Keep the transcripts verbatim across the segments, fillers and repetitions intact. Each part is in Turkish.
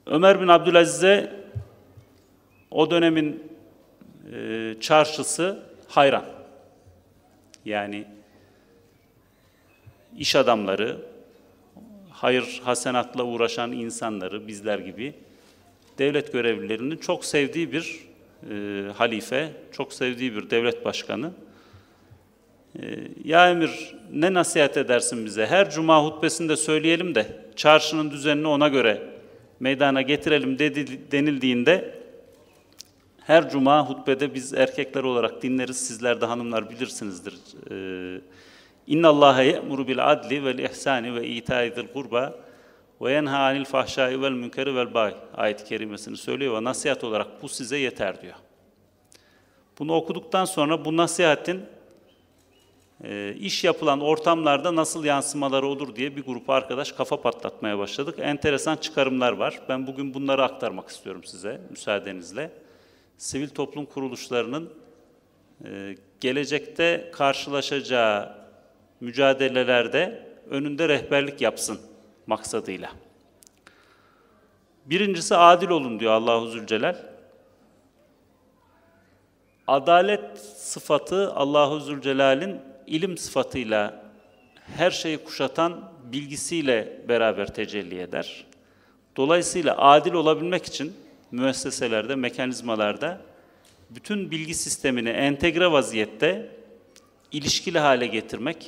Ömer bin Abdülaziz'e o dönemin e, çarşısı hayran. Yani iş adamları, hayır hasenatla uğraşan insanları, bizler gibi devlet görevlilerinin çok sevdiği bir e, halife, çok sevdiği bir devlet başkanı. E, ya emir, ne nasihat edersin bize? Her cuma hutbesinde söyleyelim de çarşının düzenini ona göre meydana getirelim dedi, denildiğinde her cuma hutbede biz erkekler olarak dinleriz, sizler de hanımlar bilirsinizdir. İnna Allahe ye'muru bil adli vel ihsani ve itâidil kurba ve yenha anil fahşai vel münkeri vel baghi ayet-i kerimesini söylüyor ve nasihat olarak bu size yeter diyor. Bunu okuduktan sonra bu nasihatin e, iş yapılan ortamlarda nasıl yansımaları olur diye bir grup arkadaş kafa patlatmaya başladık. Enteresan çıkarımlar var. Ben bugün bunları aktarmak istiyorum size müsaadenizle. Sivil toplum kuruluşlarının e, gelecekte karşılaşacağı mücadelelerde önünde rehberlik yapsın maksadıyla. Birincisi adil olun diyor Allahu Zülcelal. Adalet sıfatı Allahu Zülcelal'in ilim sıfatıyla her şeyi kuşatan bilgisiyle beraber tecelli eder. Dolayısıyla adil olabilmek için müesseselerde, mekanizmalarda bütün bilgi sistemini entegre vaziyette ilişkili hale getirmek.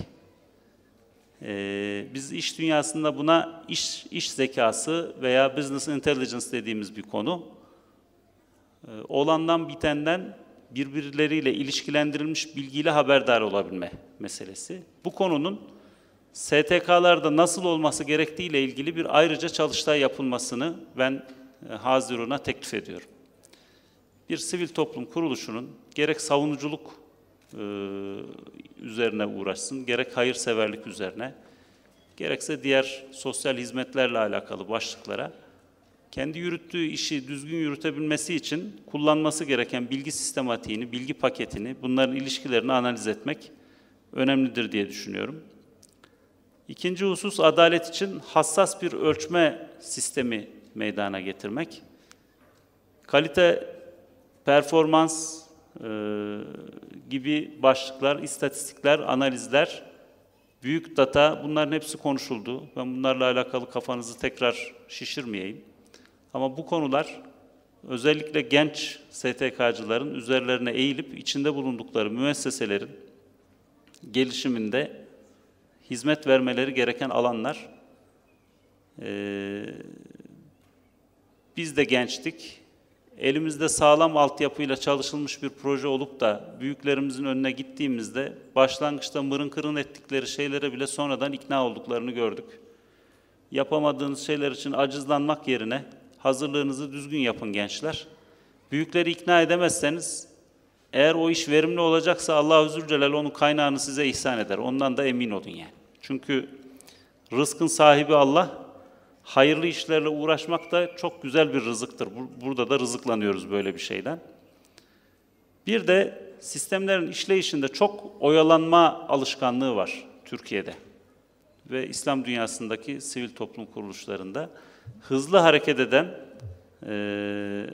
Ee, biz iş dünyasında buna iş, iş zekası veya business intelligence dediğimiz bir konu. Ee, olandan bitenden birbirleriyle ilişkilendirilmiş bilgiyle haberdar olabilme meselesi. Bu konunun S T K'larda nasıl olması gerektiğiyle ilgili bir ayrıca çalıştay yapılmasını ben e, Hazirun'a teklif ediyorum. Bir sivil toplum kuruluşunun gerek savunuculuk e, üzerine uğraşsın, gerek hayırseverlik üzerine, gerekse diğer sosyal hizmetlerle alakalı başlıklara kendi yürüttüğü işi düzgün yürütebilmesi için kullanması gereken bilgi sistematiğini, bilgi paketini, bunların ilişkilerini analiz etmek önemlidir diye düşünüyorum. İkinci husus, adalet için hassas bir ölçme sistemi meydana getirmek. Kalite, performans e, gibi başlıklar, istatistikler, analizler, büyük data, bunların hepsi konuşuldu. Ben bunlarla alakalı kafanızı tekrar şişirmeyeyim. Ama bu konular özellikle genç S T K'cıların üzerlerine eğilip içinde bulundukları müesseselerin gelişiminde hizmet vermeleri gereken alanlar. Ee, biz de gençtik. Elimizde sağlam altyapıyla çalışılmış bir proje olup da büyüklerimizin önüne gittiğimizde başlangıçta mırın kırın ettikleri şeylere bile sonradan ikna olduklarını gördük. Yapamadığınız şeyler için acızlanmak yerine hazırlığınızı düzgün yapın gençler. Büyükleri ikna edemezseniz, eğer o iş verimli olacaksa Allah-u Zülcelal onun kaynağını size ihsan eder. Ondan da emin olun yani. Çünkü rızkın sahibi Allah, hayırlı işlerle uğraşmak da çok güzel bir rızıktır. Burada da rızıklanıyoruz böyle bir şeyden. Bir de sistemlerin işleyişinde çok oyalanma alışkanlığı var Türkiye'de ve İslam dünyasındaki sivil toplum kuruluşlarında. Hızlı hareket eden, e,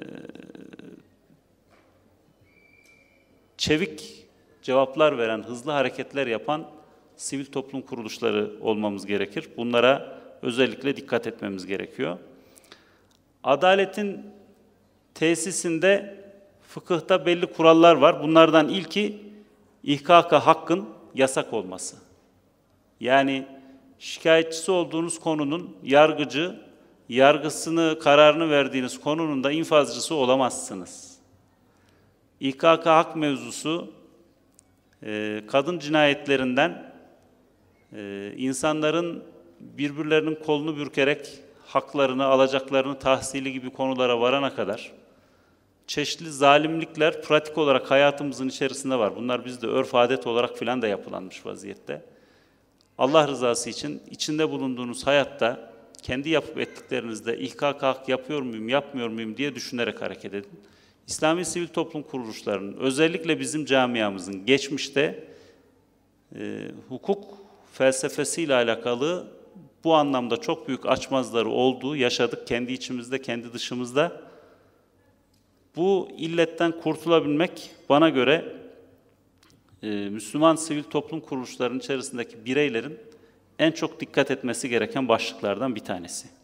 çevik cevaplar veren, hızlı hareketler yapan sivil toplum kuruluşları olmamız gerekir. Bunlara özellikle dikkat etmemiz gerekiyor. Adaletin tesisinde fıkıhta belli kurallar var. Bunlardan ilki ihkaka hakkın yasak olması. Yani şikayetçisi olduğunuz konunun yargıcı, yargısını, kararını verdiğiniz konunun da infazcısı olamazsınız. İhkaka hak mevzusu kadın cinayetlerinden insanların birbirlerinin kolunu bürkerek haklarını, alacaklarını tahsili gibi konulara varana kadar çeşitli zalimlikler pratik olarak hayatımızın içerisinde var. Bunlar bizde örf adet olarak filan da yapılanmış vaziyette. Allah rızası için içinde bulunduğunuz hayatta kendi yapıp ettiklerinizde ihkak hak yapıyor muyum, yapmıyor muyum diye düşünerek hareket edin. İslami sivil toplum kuruluşlarının, özellikle bizim camiamızın geçmişte e, hukuk felsefesiyle alakalı bu anlamda çok büyük açmazları olduğu, yaşadık kendi içimizde, kendi dışımızda. Bu illetten kurtulabilmek bana göre e, Müslüman sivil toplum kuruluşlarının içerisindeki bireylerin en çok dikkat etmesi gereken başlıklardan bir tanesi.